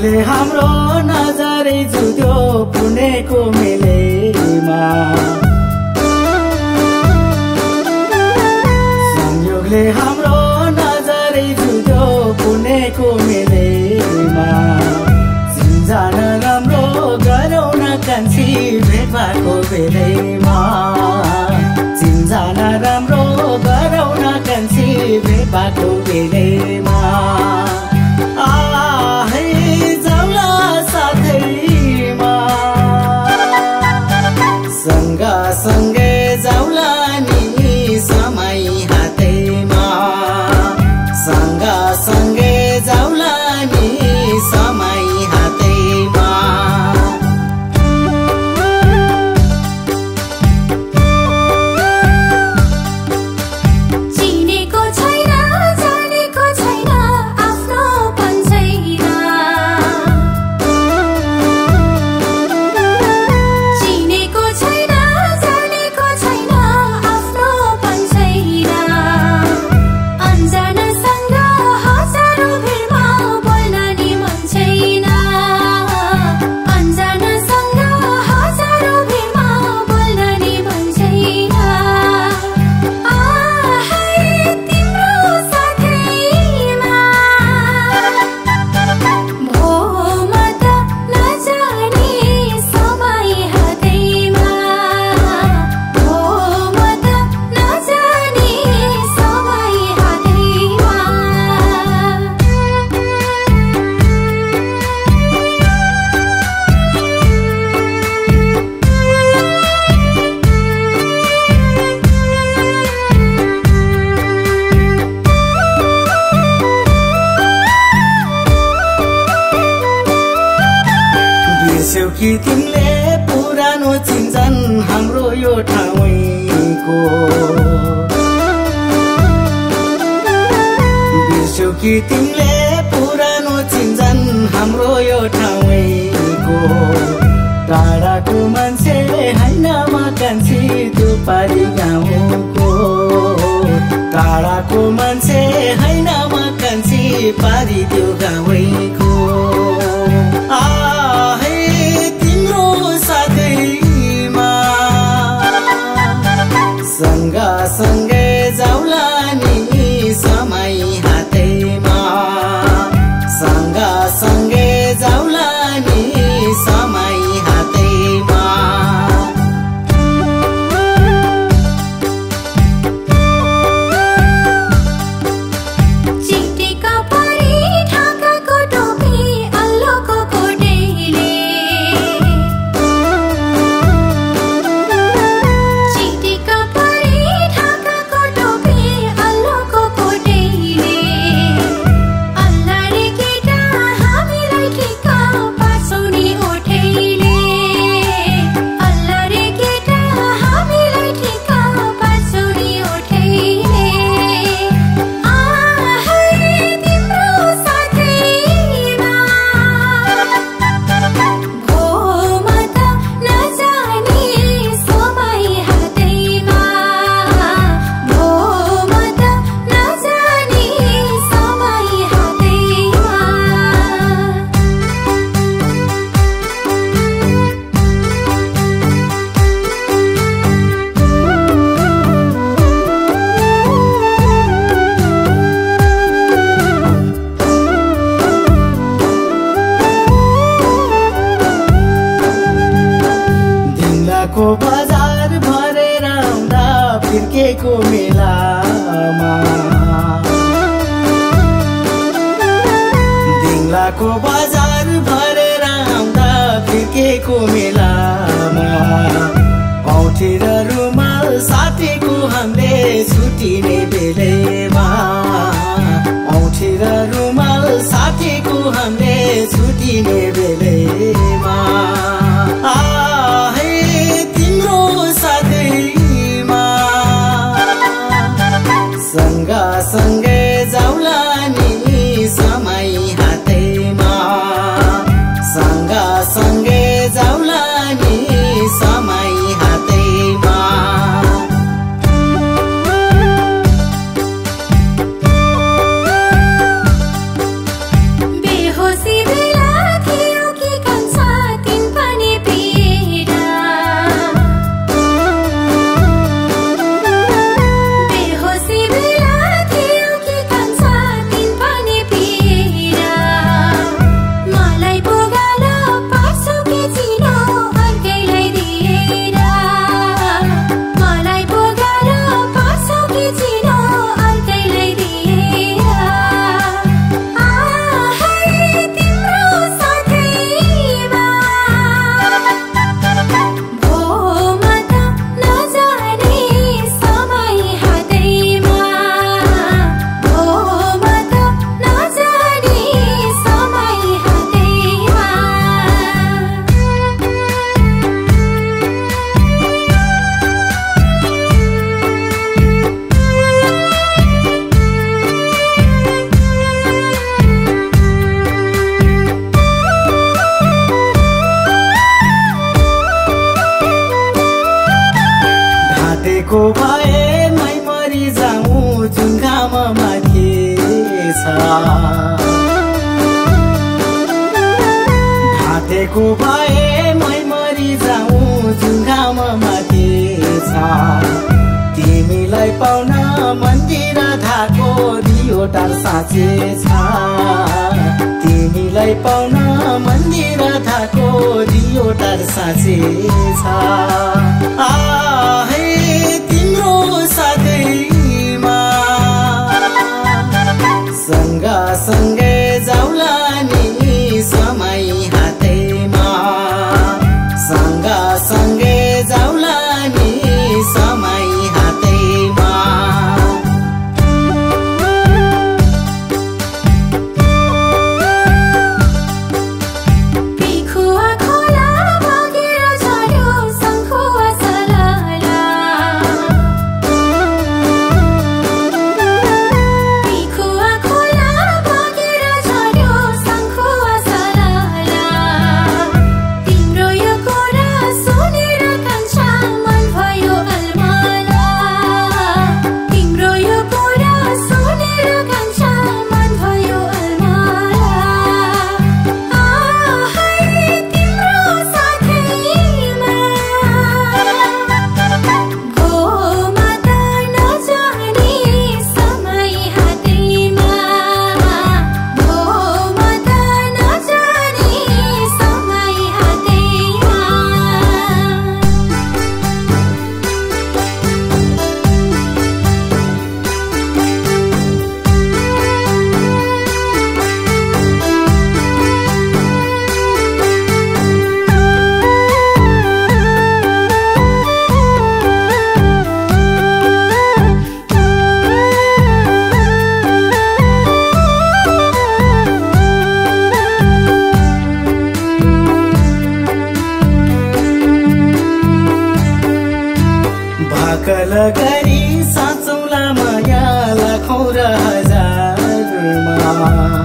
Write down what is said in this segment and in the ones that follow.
संयोगले हाम्रो नजरै जुट्यो पुण्यको मेलेमा। संयोगले हाम्रो नजरै जुट्यो पुण्यको मेलेमा। चिन्जान राम्रो गरौ न कान्छी भेट भएको बेलैमा। चिन्जान राम्रो गरौ न कान्छी भेट भएको बेलैमा। आहै जाउला साथैमा सँगसँगै जाउला नि समय हातैमा। सँगसँगै जाउला नि समय हातैमा। चिनेको छैन जानेको छैन आफ्नो पन्छैन। चिनेको छैन जानेको छैन आफ्नो पन्छैन। अन्जानसँग हजारौँ भिडमा बोल्न नि मन छैन। अन्जानसँग हजारौँ भिडमा बोल्न नि मन छैन। आहै तिम्रो साथैमा भोम त नजाने समय हातैमा। भोम त नजाने समय हातैमा। बिर्स्यौ कि तिमीले पुरानो चिन्छन् हाम्रो यो ठाउँको। बिर्स्यौ कि तिमीले पुरानो चिन्छन् हाम्रो यो ठाउँको। टाढाको मान्छे हैन म कान्छी त्यो पारी गाउँको। टाढाको मान्छे हैन म कान्छी पारी त्यो गाउँको। आहै तिम्रो साथैमा सँगसँगै जाउला नि समय हातैमा। सँगसँगै जाउला नि समय हातैमा। चिटिका परी ढाकाको टोपी अल्लोको कोटेले। चिटिका परी ढाकाको टोपी अल्लोको कोटेले। अल्लारे केटा हामीलाई ठिक्का पार्छौ नि ओठैले। अल्लारे केटा हामीलाई ठिक्का पार्छौ नि ओठैले। आहै तिम्रो साथैमा भोम त नजाने समय हातैमा। भोम त नजाने समय हातैमा। दिङ्लाको बजार भरेर आउँदा फिर्केको मेलामा। दिङ्लाको बजार भरेर आउँदा फिर्केको मेलामा। औँठी र रुमाल साथीको हामीले छुटिने बेलैमा। औँठी र रुमाल साथीको हामीले छुटिने बेलैमा। आहै तिम्रो साथैमा सँगसँगै जाउला नि समय हातैमा। सँगसँगै जाउला मरेको भए मै मरि जाउँ जुन घाम माथि छ तिमीलाई पाउन मन्दिर धाको दियो टार साँचे छ तिमीलाई पाउन मन्दिर धाको दियो टार साँचे छ आहे तिम्रो साथैमा सँगसँगै जाउला नि समय हातैमा सँगसँगै जाउला नि समय हातैमा पिखुवा खोला बगेर झर्यो शङ्खुवा सलला पिखुवा खोला बगेर झर्यो शङ्खुवा सलला तिम्रो यो कुरा सुनेर कान्छा मन भयो अलमला तिम्रो यो कुरा सुनेर कान्छा मन भयो अलमला आहै तिम्रो साथैमा घोमा त नजाने समय हातैमा घोमा त नजाने समय हातैमा भाकल गरी साँचौला माया लाखौँ र हजारमा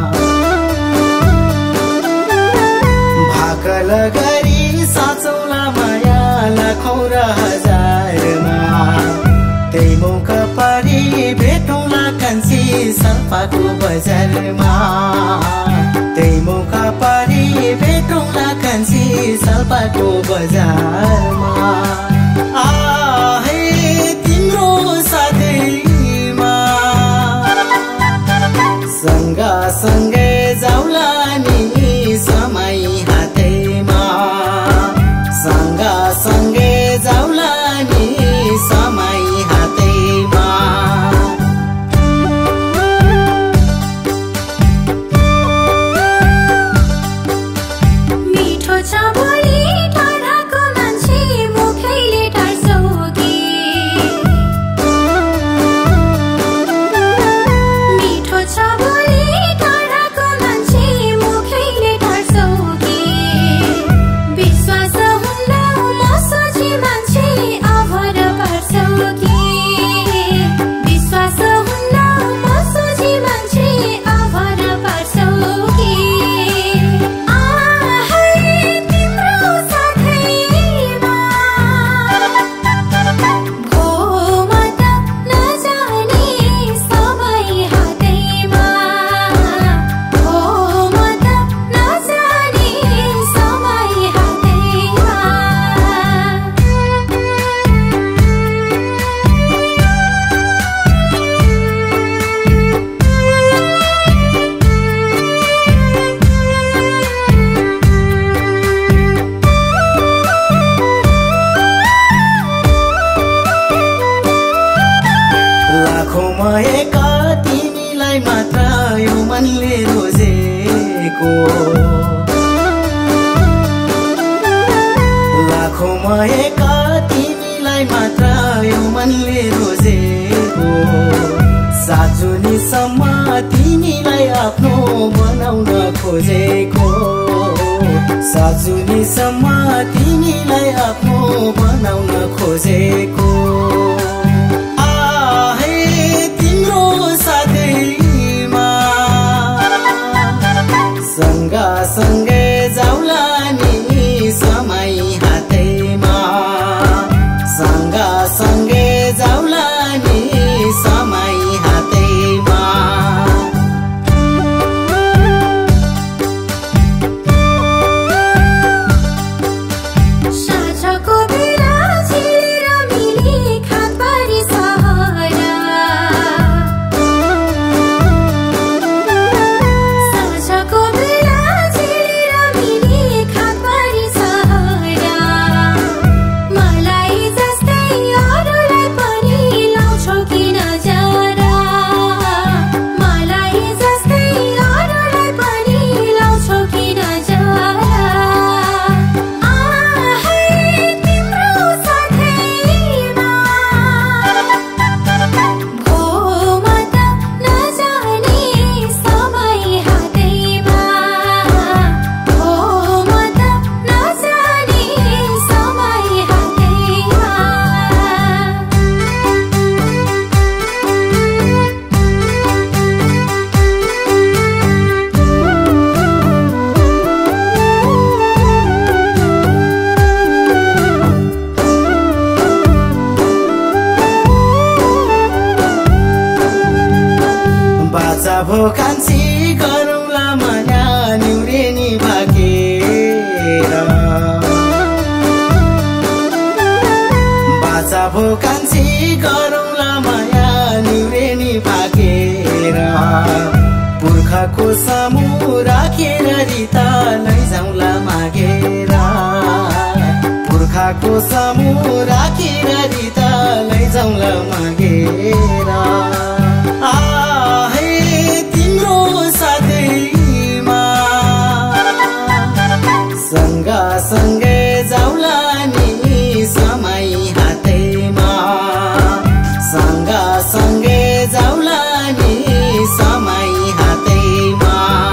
भाकल गरी साँचौला माया लाखौँ र हजारमा त्यही मौका पारी भेटौँला कान्छी सल्पाको बजारमा त्यही मौका पारी भेटौँला कान्छी सल्पाको बजारमा आहे तिम्रो साथैमा सँगसँगै जाउला नि समय हातैमा सँगसँगै जाउला नि समय हातैमा मिठो छ बोली टाढाको मान्छे मुखैले टार्छौकी मिठो छ बोली टाढाको मान्छे मुखैले टार्छौकी विश्वास हुन्न म सोझी मान्छे अभर पार्छौकी विश्वास हुन्न म सोझी मान्छे अभर पार्छौकी आहै तिम्रो साथैमा घोमा त नजाने समय हातैमा घोमा त नजाने समय हातैमा लाखौँमा एका तिमीलाई मात्र यो मनले रोजेको लाखौँमा एका तिमीलाई मात्र यो मनले रोजेको साजुनीसम्म तिमीलाई आफ्नो बनाउन खोजेको साजुनीसम्म तिमीलाई आफ्नो बनाउन खोजेको आहे तिम्रो साथैमा सँगसँगै जाउला नि समय हातैमा सँगसँगै जाउला नि समय हातैमा बाचा भो कान्छी गरौँला माया निउरेनी भागेर बाचा भो कान्छी गरौँला माया निउरेनी भागेर पुर्खाको सामु राखेर रिता लैजाउँला मागेर पुर्खाको सामु राखेर रिता लैजाउँला मागेर आहे तिम्रो साथैमा सँगसँगै जाउला नि समय हातैमा सँगसँगै जाउला नि समय हातैमा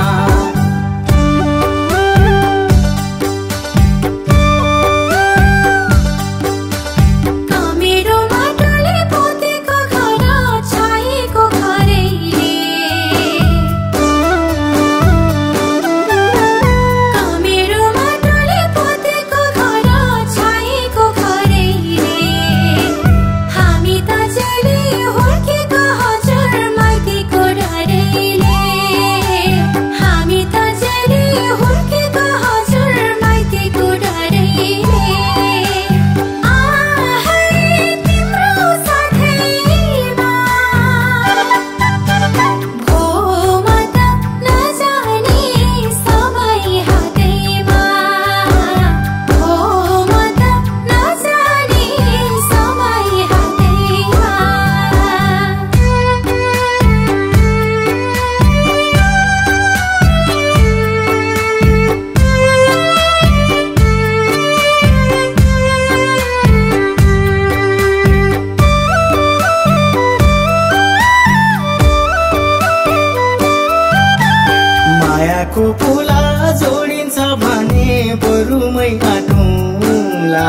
मायाको पुला जोडिन्छ भने बरुमै काटौँला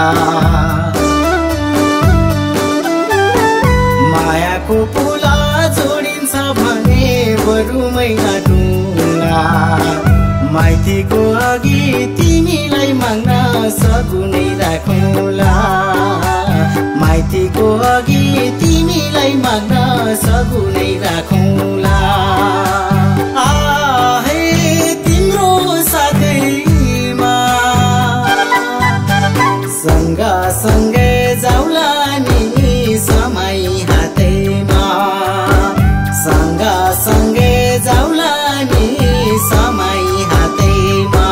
मायाको पुला जोडिन्छ भने बरुमै काटौँला माइतीको अघि तिमीलाई माग्न सगुनै राखौँला माइतीको अघि तिमीलाई माग्न सगुनै राखौँला सँगसँगै जाउला नि समय हातैमा सँगसँगै जाउला नि समय हातैमा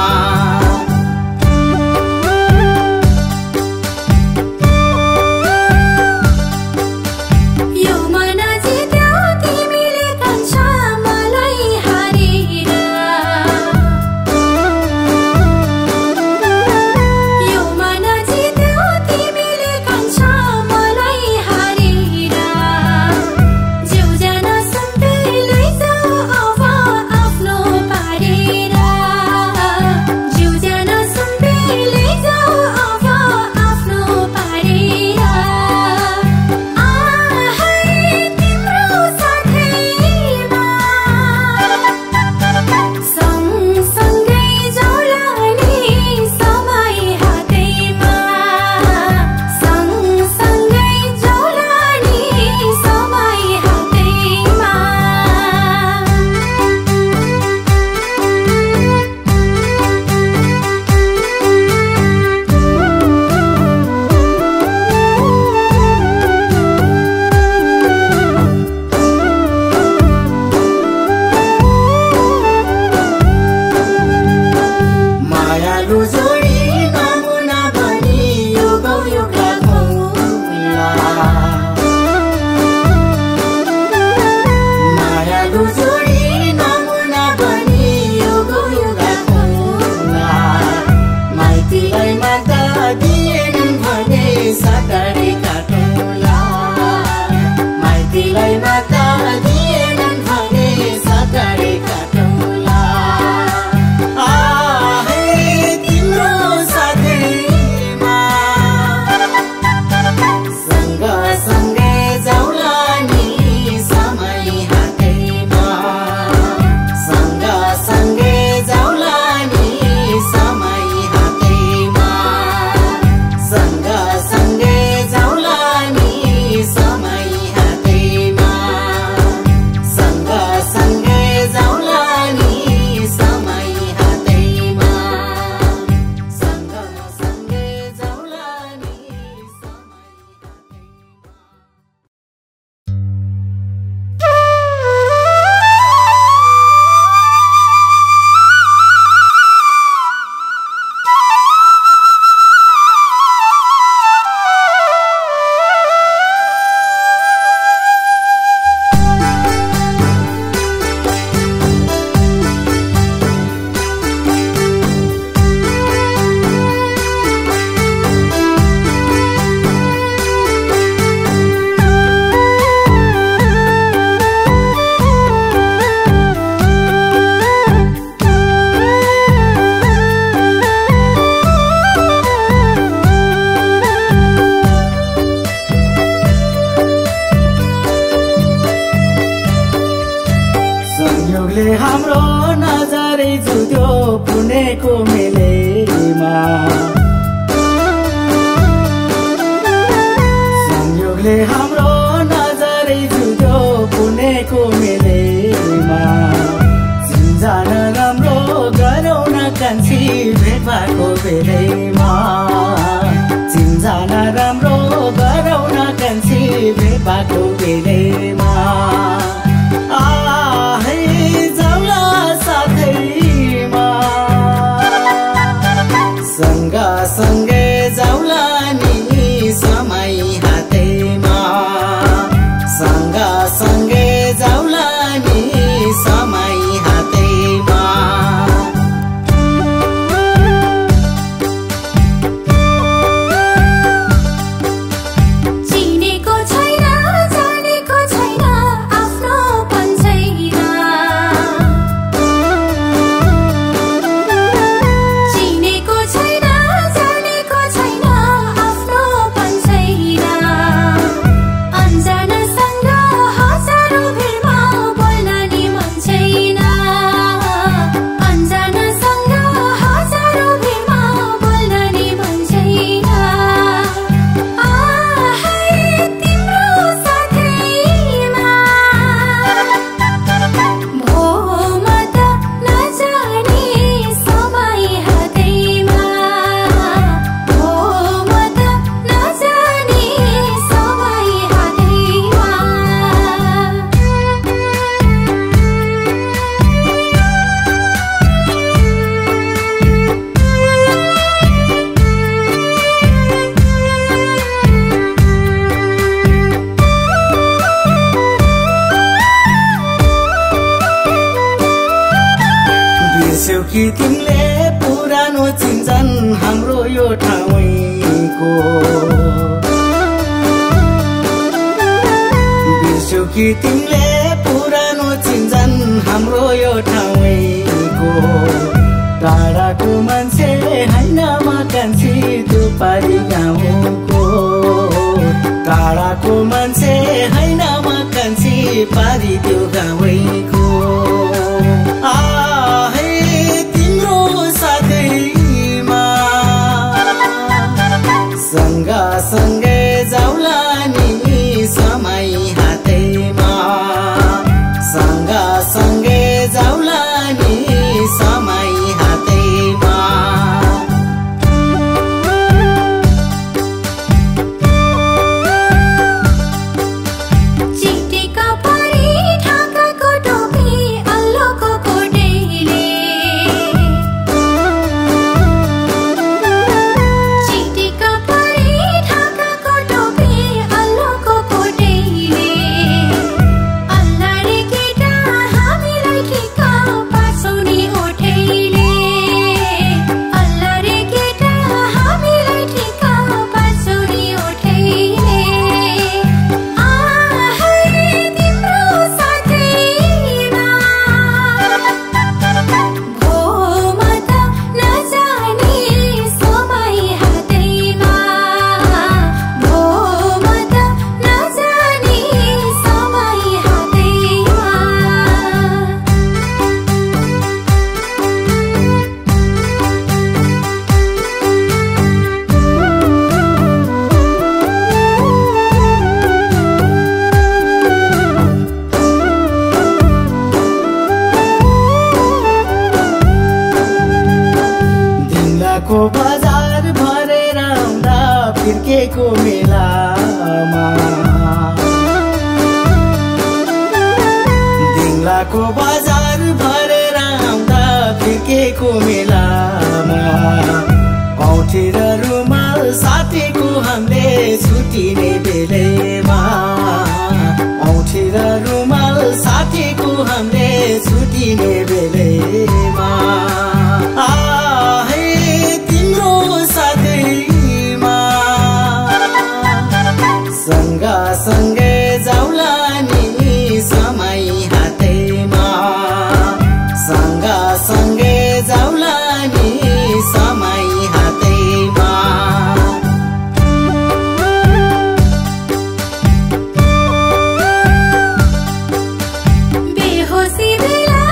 यो मन जित्यो तिमीले कान्छा संयोगले हाम्रो नजरै जुट्यो पुणेको मेलेमा संयोगले हाम्रो नजरै जुट्यो पुणेको मेलेमा चिन्जान राम्रो गरौ न कान्छी भेट भएको बेलैमा चिन्जान राम्रो गरौ न कान्छी भेट भएको बेलैमा आहै जाउला साथैमा सँगसँगै जाउला नि समय हातैमा सँगसँगै जाउला नि समय हातैमा चिनेको छैन जानेको छैन आफ्नोपन छैन चिनेको छैन जानेको छैन आफ्नोपन छैन अन्जानसँग हजारौँ भिडमा बोल्न नि मन छैन अन्जानसँग हजारौँ भिडमा बोल्न नि मन छैन आहै तिम्रो साथैमा भोम त नजाने समय हातैमा भोम त नजाने समय हातैमा बिर्स्यौ कि तिमीले पुरानो चिन्छन् हाम्रो यो ठाउँको बिर्स्यौ कि तिमीले पुरानो चिन्छन् हाम्रो यो ठाउँको टाढाको मान्छे होइन म कान्छी त्यो पारी गाउँको टाढाको मान्छे होइन म कान्छी पारी त्यो गाउँको आहै तिम्रो साथैमा सँगसँगै जाउला नि समय हातैमा सँगसँगै जाउला नि समय हातैमा चिटिका परी ढाकाको टोपी अल्लोको कोटेले चिटिका परी ढाकाको टोपी अल्लोको कोटेले अल्ला रे केटा हामीलाई ठिक्क पार्छौ नि ओठैले अल्ला रे केटा हामीलाई ठिक्क पार्छौ नि ओठैले आहै तिम्रो साथैमा भोम त नजाने समय हातैमा भोम त नजाने समय हातैमा दिङ्लाको बजार भरेर आउँदा फिर्केको मेलामा दिङ्लाको बजार भरेर आउँदा फिर्केको मेलामा औँठी र रुमाल साथीको हामीले छुटिने बेलैमा औँठी र रुमाल साथीको हामीले छुटिने बेलैमा आहै तिम्रो साथैमा सँगसँगै जाउला नि समय हातैमा सँगसँगै जाउला नि समय हातैमा बेहोसी बेला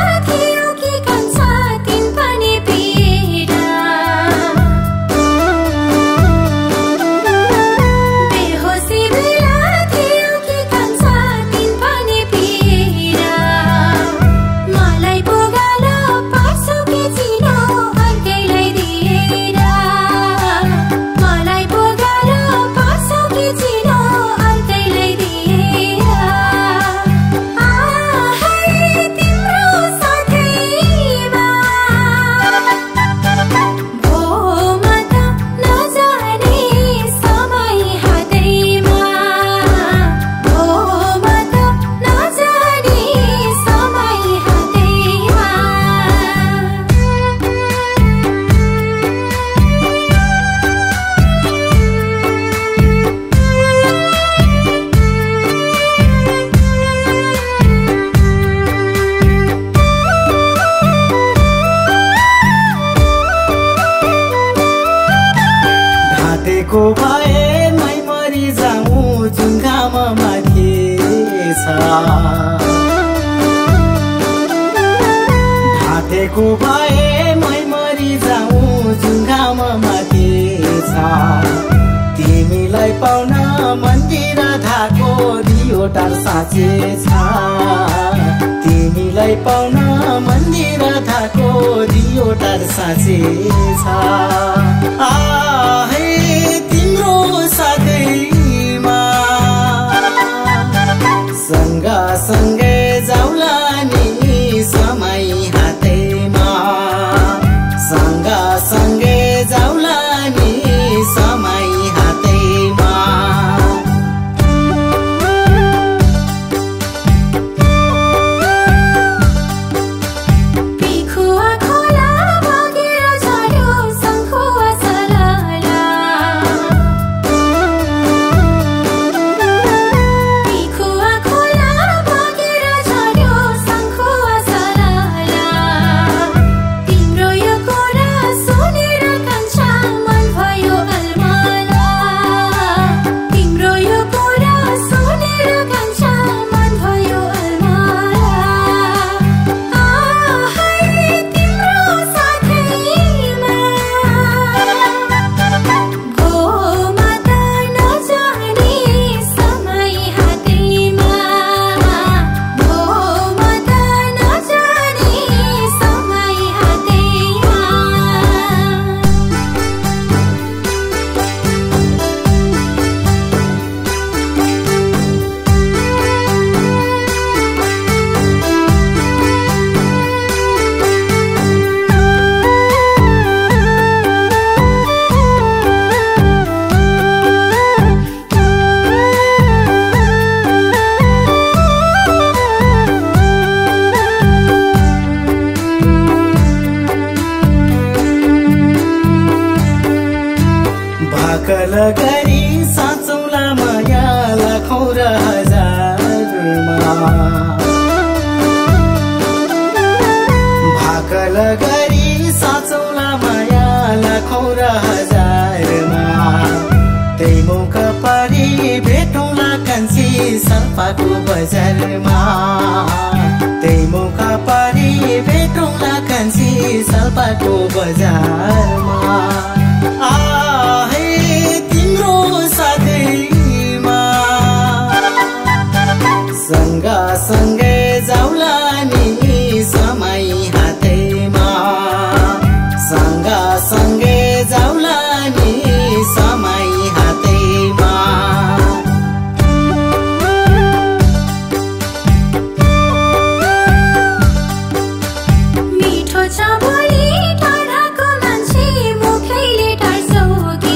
ढाँटेको भए मै मरि जाऊँ जुन घाममा थिएछ ढाँटेको भए मै मरि जाऊँ जुन घाममा थिएछ तिमीलाई पाउन मन्दिर धाको दियो टार साँचे छ तिमीलाई पाउन मन्दिर धाको दियो टार साँचे छ आहे तिम्रो साथैमा सँगसँगै जाउला नि समय हातैमा सँगसँगै जाउला नि समय हातैमा पिखुवा खोला बगेर झर्यो शङ्खुवा सलाला पिखुवा खोला बगेर झर्यो शङ्खुवा सलाला तिम्रो यो कुरा सुनेर कान्छा मन भयो अलमला तिम्रो यो कुरा सुनेर कान्छा मन भयो अलमला आहे तिम्रो साथैमा भोमा त नजाने समय हातैमा भोमा त नजाने समय हातैमा भाकल गरी साँचौला माया लाखौँ र हजारमा भाकल गरी साँचौला माया लाखौँ र हजारमा त्यही मौका पारी भेटौँला कान्छी सल्पाको बजारमा त्यही मौका पारी भेटौँला कान्छी सल्पाको बजारमा आहे तिम्रो साथैमा सँगसँगै जाउला नि समय हातैमा सँगसँगै जाउला नि समय हातैमा मिठो छ बोली टाढाको मान्छे मुखैले टार्छौ कि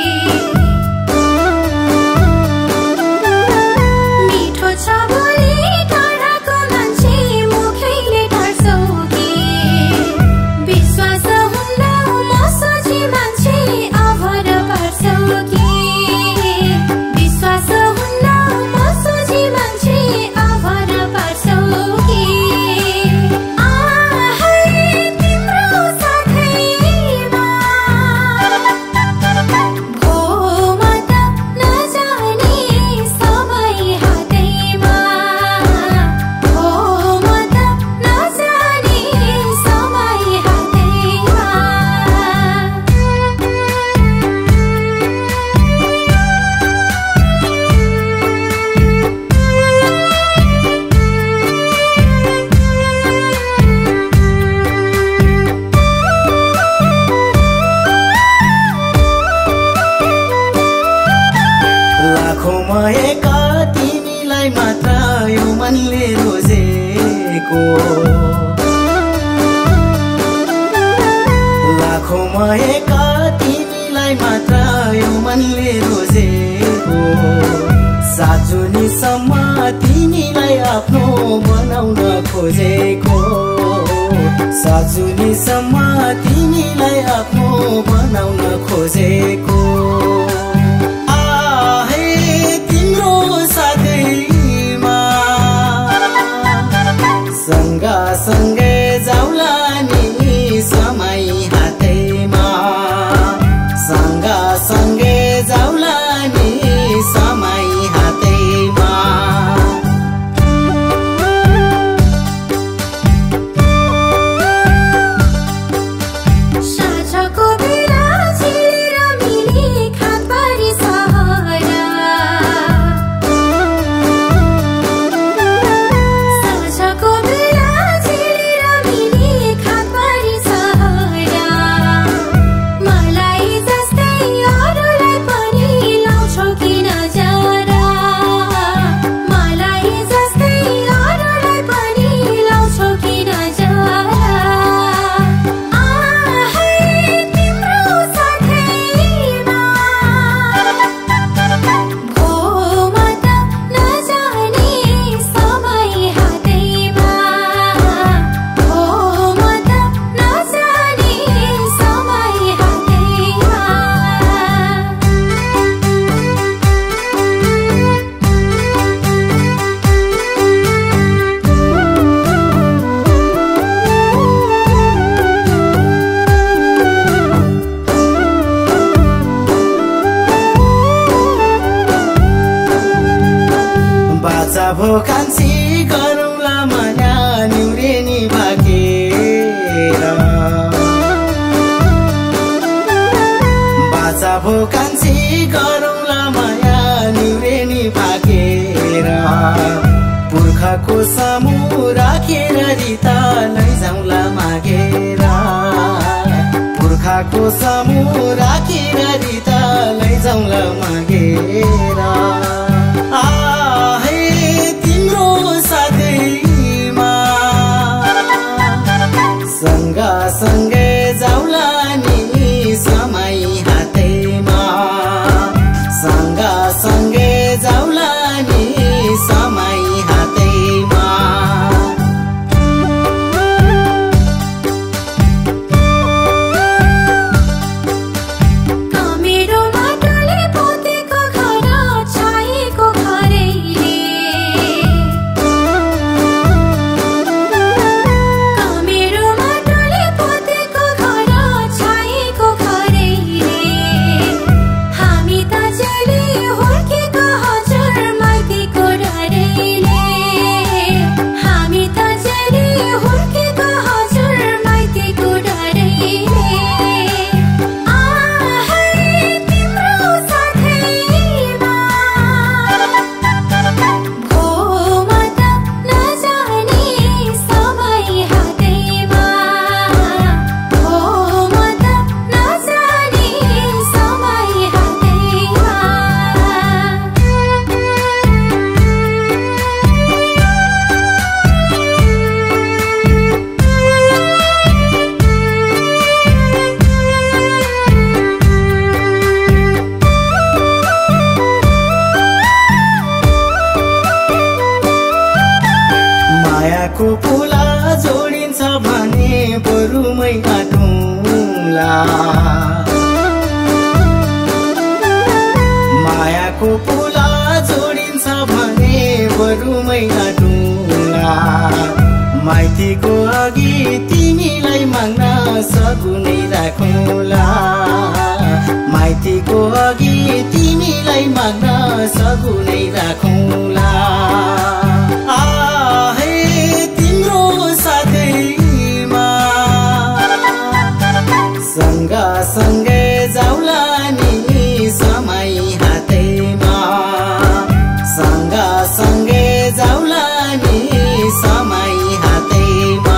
मिठो छ बोली टाढाको मान्छे मुखैले टार्छौ कि विश्वास हुन्न म सोची मान्छे अभर पार्छौ कि विश्वास हुन्न म सोची मान्छे अभर पार्छौ कि तिम्रो साथैमा भोमा त नजाने समय हातैमा भोमा त नजाने समय हातैमा लाखौँमा एक तिमीलाई मात्र यो मनले रोजेको लाखौँमा एक तिमीलाई मात्र यो मनले रोजेको साजुनीसम्म तिमीलाई आफ्नो बनाउन खोजेको साजुनीसम्म तिमीलाई आफ्नो बनाउन खोजेको आहे तिम्रो साथैमा सँगसँगै जाउला नि समय हातैमा सँगसँगै भोकान्छी गरौँला माया निउरेनी भागेर बाचा भोकान्छी गरौँला माया निउरेनी भागेर पुर्खाको सामु राखेर रिता लैजाउँला मागेर पुर्खाको सामु राखेर रिता लैजाउँला मागेर आहे तिम्रो साथैमा सँगसँगै जाउला नि समय हातैमा सँगसँगै जाउला नि समय हातैमा मेरो माटोले पोतेको घर छाएको घरैले मेरो माटोले पोतेको घर छाएको घरैले हामी त जहिले हुर्केको हजुर माइतीको डरैले हामी त जहिले हुर्केको हजुर माइतीको डरैले मायाको पुला जोडिन्छ भने बरुमै काटौँला मायाको पुला जोडिन्छ भने बरुमै काटौँला माइतीको अघि तिमीलाई माग्न सगुनै राखौँला माइतीको अघि तिमीलाई माग्न सगुनै राखौँला आहे तिम्रो साथैमा सँगसँगै जाउला नि समय हातैमा सँगसँगै जाउला नि समय हातैमा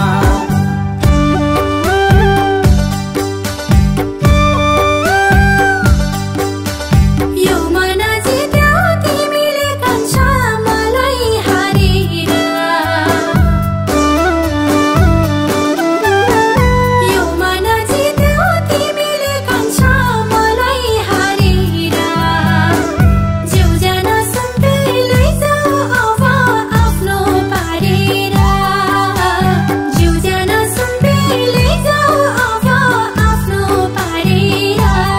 यो मन जित्यो तिमीले कान्छ मलाई हारेर यो मन जित्यो तिमीले कान्छ मलाई हारेर जिउजना सुम्पे लैजाऊ अब आफ्नो पारेर जिउजना सुम्पे लैजाऊ अब आफ्नो पारेर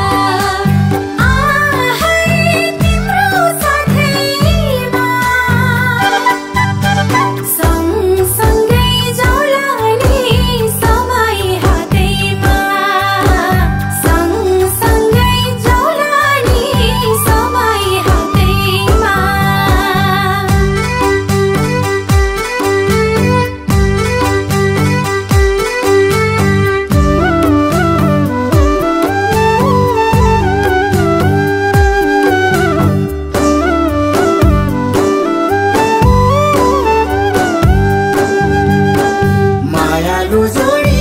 तिम्रो साथैमा सँगसँगै जाउला नि समय हातैमा सँगसँगै जाउला नि समय हातैमा मायालु जोडी